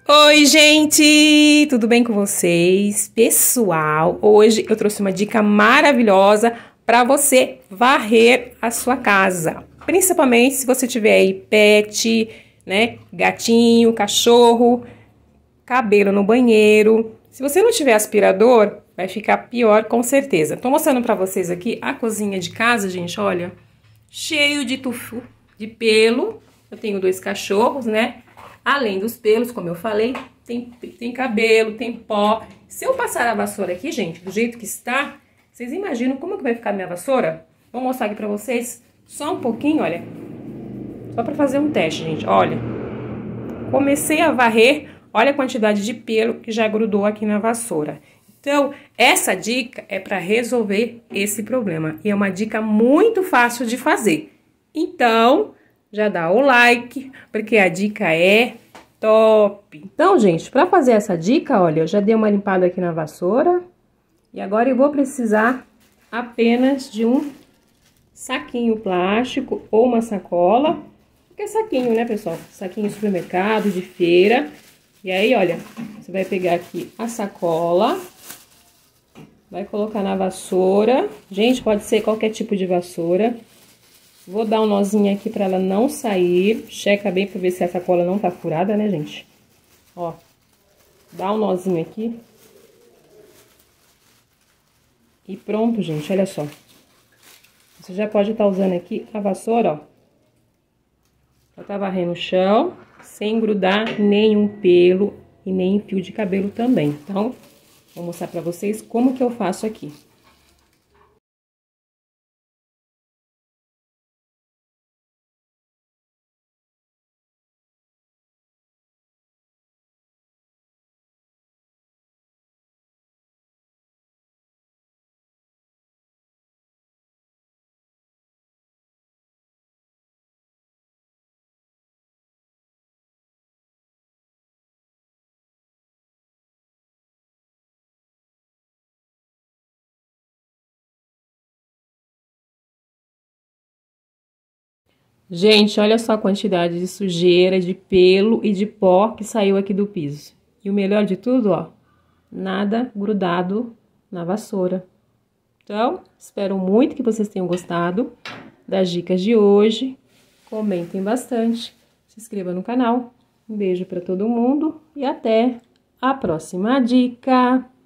Oi, gente! Tudo bem com vocês? Pessoal, hoje eu trouxe uma dica maravilhosa para você varrer a sua casa. Principalmente se você tiver aí pet, né? Gatinho, cachorro, cabelo no banheiro. Se você não tiver aspirador, vai ficar pior com certeza. Tô mostrando para vocês aqui a cozinha de casa, gente, olha. Cheio de tufo, de pelo. Eu tenho 2 cachorros, né? Além dos pelos, como eu falei, tem cabelo, tem pó. Se eu passar a vassoura aqui, gente, do jeito que está, vocês imaginam como que vai ficar a minha vassoura? Vou mostrar aqui pra vocês só um pouquinho, olha. Só pra fazer um teste, gente, olha. Comecei a varrer, olha a quantidade de pelo que já grudou aqui na vassoura. Então, essa dica é pra resolver esse problema. E é uma dica muito fácil de fazer. Então, já dá o like, porque a dica é top. Então, gente, para fazer essa dica, olha, eu já dei uma limpada aqui na vassoura. E agora eu vou precisar apenas de um saquinho plástico ou uma sacola. Que é saquinho, né, pessoal? Saquinho de supermercado, de feira. E aí, olha, você vai pegar aqui a sacola, vai colocar na vassoura. Gente, pode ser qualquer tipo de vassoura. Vou dar um nozinho aqui pra ela não sair. Checa bem pra ver se a sacola não tá furada, né, gente? Ó, dá um nozinho aqui. E pronto, gente, olha só. Você já pode estar usando aqui a vassoura, ó. Pra tá varrendo o chão, sem grudar nenhum pelo e nem fio de cabelo também. Então, vou mostrar pra vocês como que eu faço aqui. Gente, olha só a quantidade de sujeira, de pelo e de pó que saiu aqui do piso. E o melhor de tudo, ó, nada grudado na vassoura. Então, espero muito que vocês tenham gostado das dicas de hoje. Comentem bastante, se inscreva no canal. Um beijo para todo mundo e até a próxima dica!